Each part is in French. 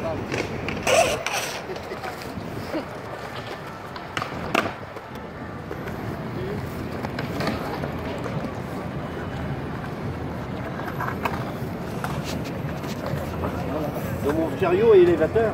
Dans mon chariot et élévateur.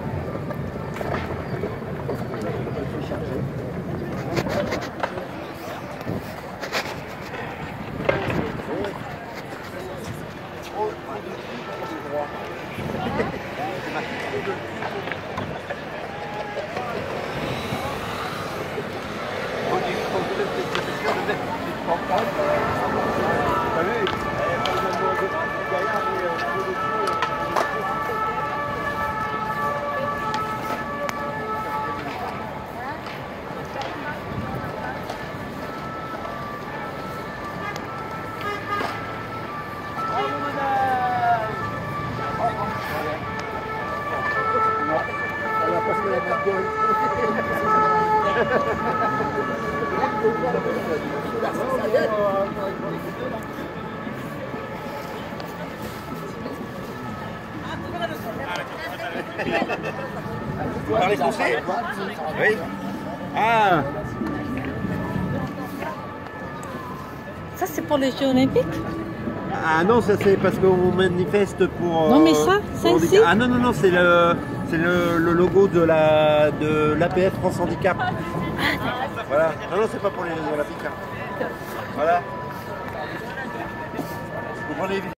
Vous parlez français? Oui. Ah. Ça, c'est pour les Jeux Olympiques? Ah non, ça c'est parce qu'on manifeste pour... Non mais ça ici? Ah non, non, non, c'est le logo de l'APF France Handicap. Voilà. Non, non, c'est pas pour les Jeux Olympiques. Voilà. Vous prenez